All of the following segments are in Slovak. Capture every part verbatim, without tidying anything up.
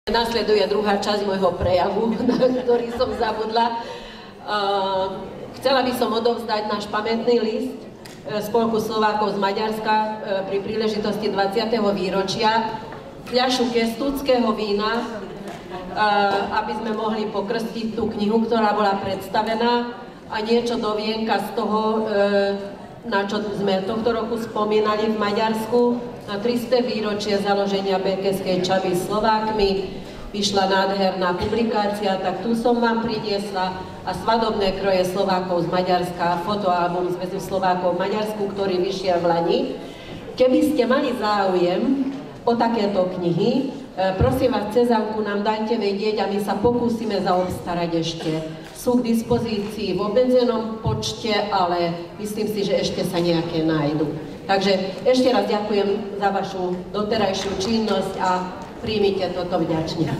Nasleduje druhá časť môjho prejavu, na ktorý som zabudla. Chcela by som odovzdať náš pamätný list Spolku Slovákov z Maďarska pri príležitosti dvadsiateho výročia, fľašu kestúckého vína, aby sme mohli pokrstiť tú knihu, ktorá bola predstavená, a niečo do vienka z toho, na čo sme tohto roku spomínali v Maďarsku, na tristé výročie založenia Békeskej Čavy Slovákmi. Vyšla nádherná publikácia, tak tu som vám priniesla, a svadobné kroje Slovákov z Maďarska, fotoalbum Zväzu Slovákov v Maďarsku, ktorý vyšiel v Lani. Keby ste mali záujem o takéto knihy, prosím vás, cezanku nám dajte vedieť a my sa pokúsime zaobstarať ešte. Sú k dispozícii v obmedzenom počte, ale myslím si, že ešte sa nejaké nájdu. Takže ešte raz ďakujem za vašu doterajšiu činnosť a príjmite toto vďačne.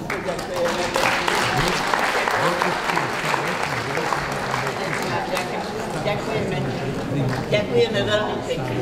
Ďakujeme. Ďakujeme veľmi pekne.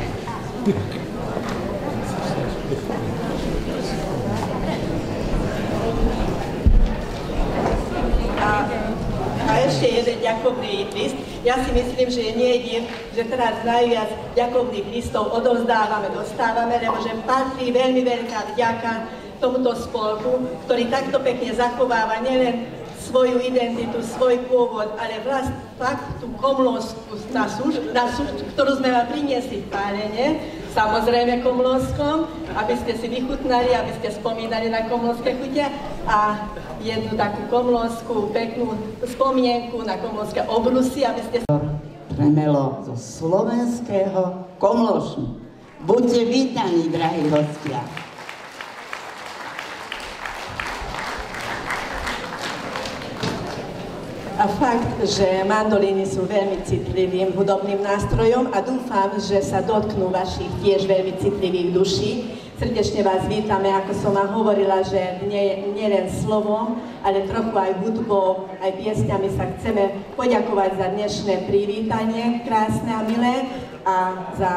A, a ešte jeden ďakovný list. Ja si myslím, že nie je div, že teraz najviac ďakovných listov odovzdávame, dostávame, lebo že patrí veľmi veľká vďaka tomuto spolku, ktorý takto pekne zachováva nielen svoju identitu, svoj pôvod, ale vlast fakt tú komlósku, na súž, na súž, ktorú sme vám priniesli v Pálene, samozrejme komlóskom, aby ste si vychutnali, aby ste spomínali na komlóske chute, a jednu takú komlósku, peknú spomienku na komlóske obrusy, aby ste... Premelo zo slovenského Komlóšu. Buďte vítaní, drahí hostia. A fakt, že mandolíny sú veľmi citlivým hudobným nástrojom a dúfam, že sa dotknú vašich tiež veľmi citlivých duší. Srdečne vás vítame, ako som vám hovorila, že nie, nie len slovom, ale trochu aj hudbou, aj piesňami sa chceme poďakovať za dnešné privítanie, krásne a milé, a, za,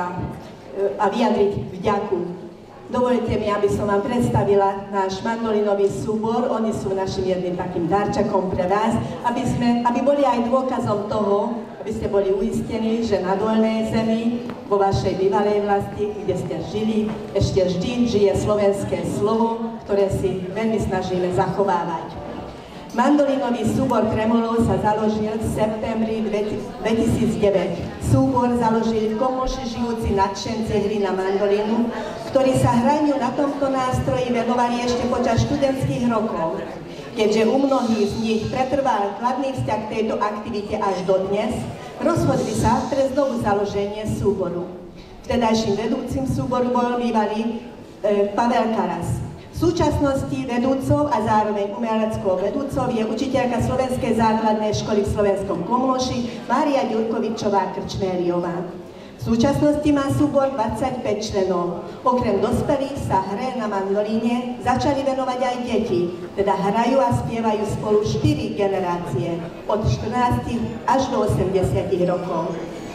a vyjadriť vďaku. Dovolte mi, aby som vám predstavila náš mandolinový súbor. Oni sú našim jedným takým darčakom pre vás, aby, sme, aby boli aj dôkazom toho, aby ste boli uistení, že na Dolnej zemi, vo vašej bývalej vlasti, kde ste žili, ešte vždy žije slovenské slovo, ktoré si veľmi snažíme zachovávať. Mandolinový súbor Tremolov sa založil v septembri dvetisícdeväť. Súbor založili v Komlóši žijúci nadšenci hry na mandolínu, ktorí sa hraniu na tomto nástroji venovali ešte počas študentských rokov. Keďže u mnohých z nich pretrval kladný vzťah k tejto aktivite až dodnes, rozhodli sa pre znovu založenie súboru. Vtedajším vedúcim súboru bol bývalý e, Pavel Karas. V súčasnosti vedúcou a zároveň umeleckou vedúcou je učiteľka Slovenskej základnej školy v Slovenskom Komlóši Mária Ďurkovičová Krčmériová. V súčasnosti má súbor dvadsaťpäť členov. Okrem dospelých sa hre na mandolíne začali venovať aj deti, teda hrajú a spievajú spolu štyri generácie, od štrnástich až do osemdesiatich rokov.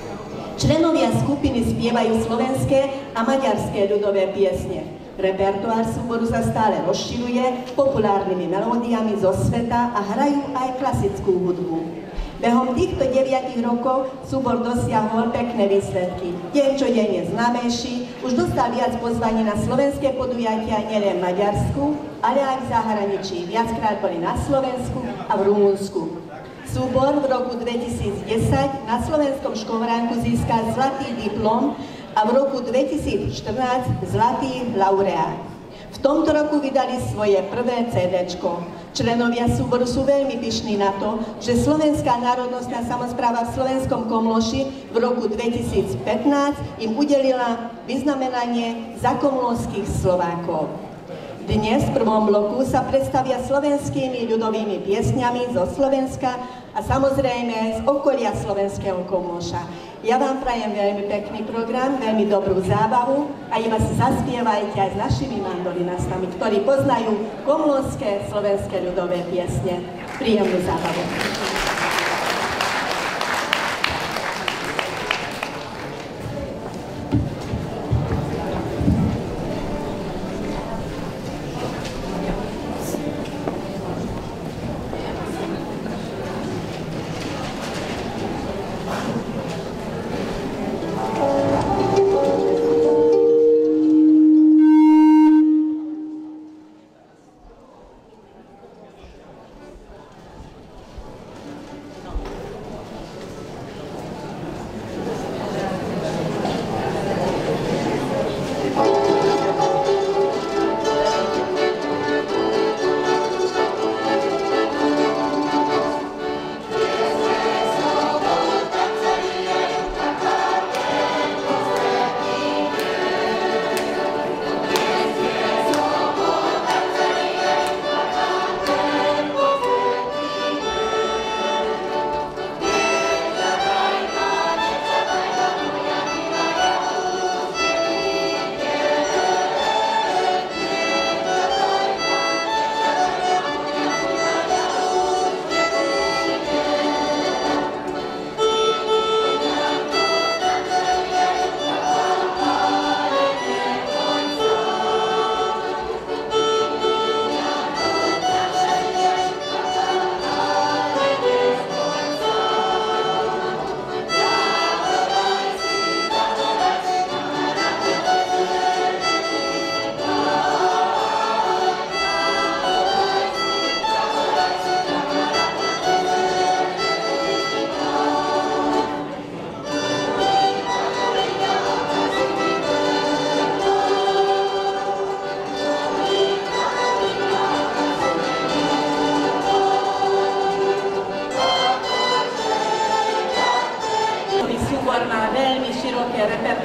Členovia skupiny spievajú slovenské a maďarské ľudové piesne. Repertoár súboru sa stále rozširuje populárnymi melódiami zo sveta a hrajú aj klasickú hudbu. Behom týchto deviatich rokov súbor dosiahol pekné výsledky. Deň čo deň je známejší, už dostal viac pozvaní na slovenské podujatia nielen v Maďarsku, ale aj v zahraničí. Viackrát boli na Slovensku a v Rumunsku. Súbor v roku dvetisícdesať na slovenskom škovránku získal zlatý diplom a v roku dvetisícštrnásť zlatý laureát. V tomto roku vydali svoje prvé cédéčko. Členovia súboru sú veľmi pyšní na to, že Slovenská národnostná samospráva v Slovenskom Komlóši v roku dvetisícpätnásť im udelila vyznamenanie za komlóšskych Slovákov. Dnes v prvom bloku sa predstavia slovenskými ľudovými piesňami zo Slovenska a samozrejme z okolia slovenského Komlóša. Ja vám prajem veľmi pekný program, veľmi dobrú zábavu a iba si zaspievajte aj s našimi mandolinastami, ktorí poznajú komlóšske slovenské ľudové piesne. Príjemnú zábavu.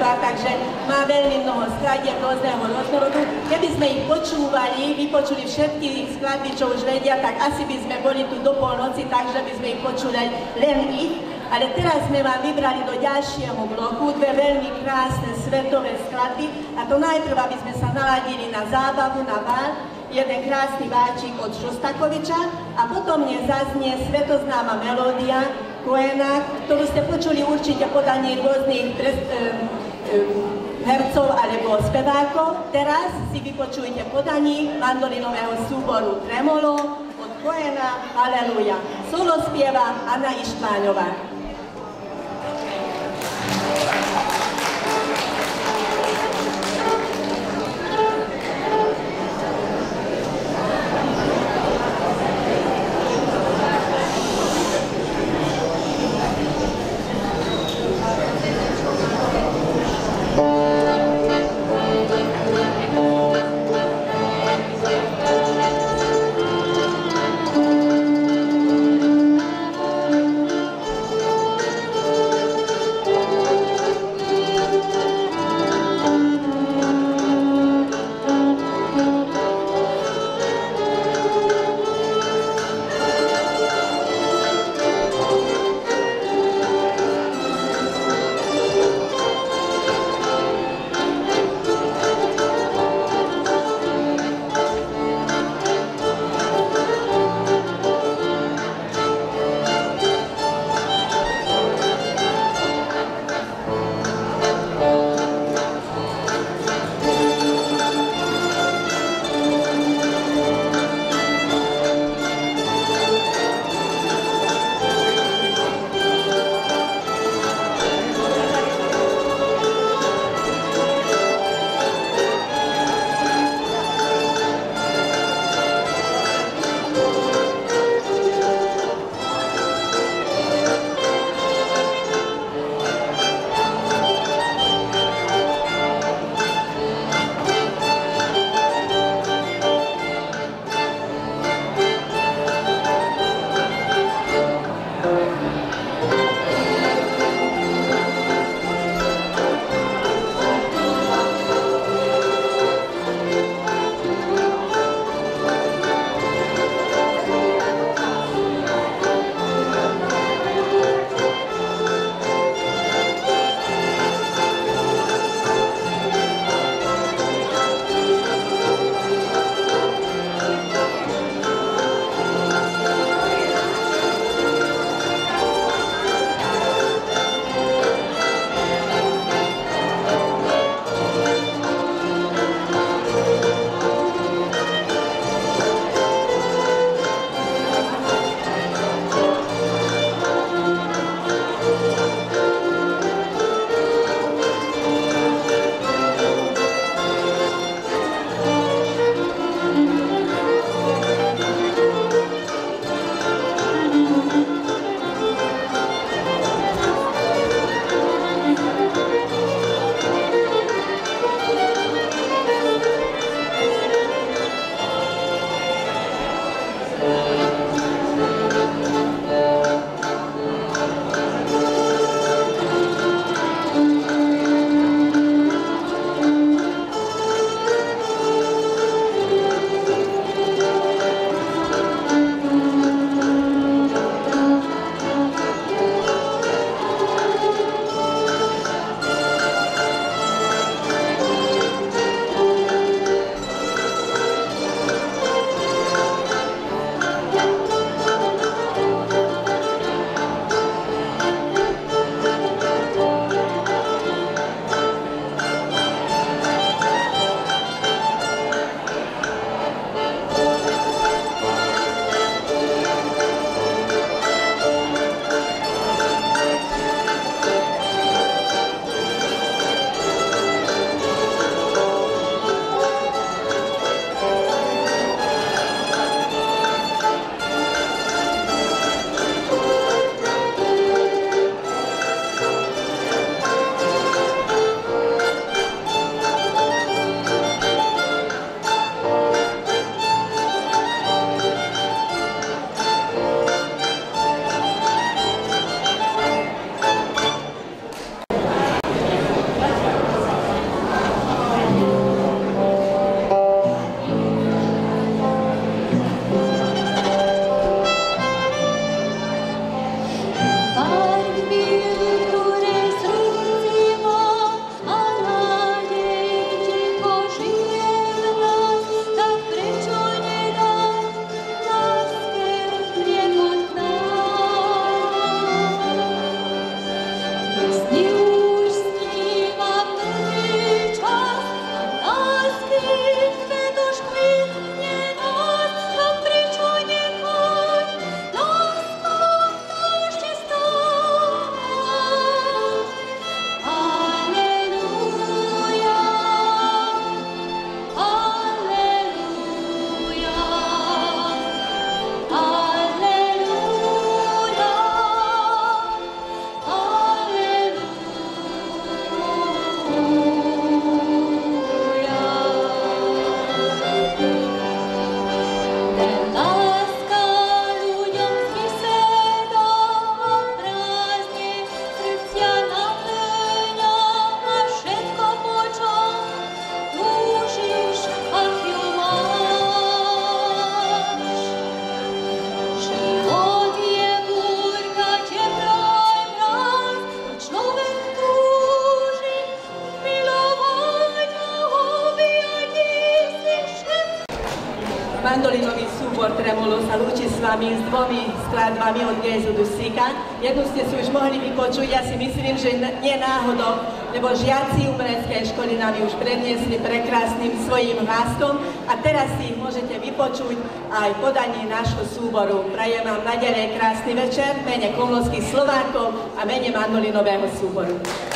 spieva, takže má veľmi mnoho skladieb rôzneho rozrodu. Keby sme ich počúvali, vypočuli všetky skladby, čo už vedia, tak asi by sme boli tu do polnoci, takže by sme ich počuli len ich. Ale teraz sme vám vybrali do ďalšieho bloku dve veľmi krásne svetové skladby. A to najprv, aby sme sa naladili na zábavu, na bál, jeden krásny váčik od Šostakoviča a potom mne zaznie svetoznáma melódia Koena, ktorú ste počuli určite podaní rôznych um, um, hercov alebo spevákov. Teraz si vypočujte podaní mandolinového súboru Tremolo od Koena, Aleluja. Solo spieva Anna Ištvánova. sa lúči s vami s dvomi skladbami od Gézu Dusíka. Jednu ste si už mohli vypočuť, ja si myslím, že nie náhodou, lebo žiaci umeleckej školy nám ju už predniesli prekrásnym svojím hlasom a teraz si ich môžete vypočuť aj podaní nášho súboru. Prajem vám naďalej krásny večer v mene komlóckých Slovákov a mene mandolinového súboru.